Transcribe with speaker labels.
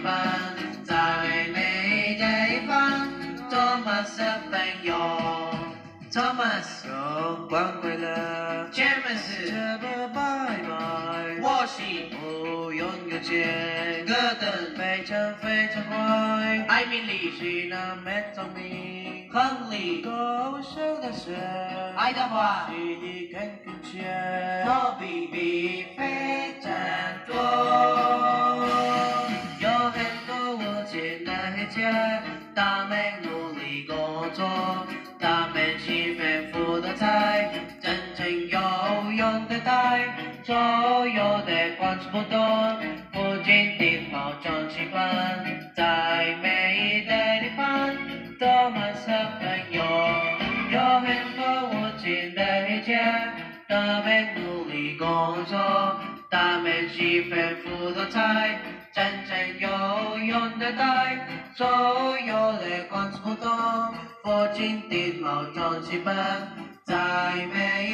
Speaker 1: 本，在每地方。Thomas 的朋友 ，Thomas
Speaker 2: 阳光快乐，
Speaker 1: ，James
Speaker 2: 这个拜拜，
Speaker 1: 我是
Speaker 2: 不用有钱，
Speaker 1: 戈登，
Speaker 2: 非常非常快，
Speaker 1: 艾米丽，
Speaker 2: 是那么聪明，
Speaker 1: 亨利，
Speaker 2: 高手的神，
Speaker 1: 爱德华，
Speaker 2: 记忆更更全，
Speaker 1: 托比比非常多，
Speaker 2: 有很多我亲爱的家，他们努力工作，他们是丰富的菜，真正有用的带，所有的关系不多，附近的包装习惯，在每一个地方，多么小朋友，有很多我亲爱的家，他们努力工作，他们是丰富的菜，真正有用的带，所有的关系不多，附近的包装习惯，在每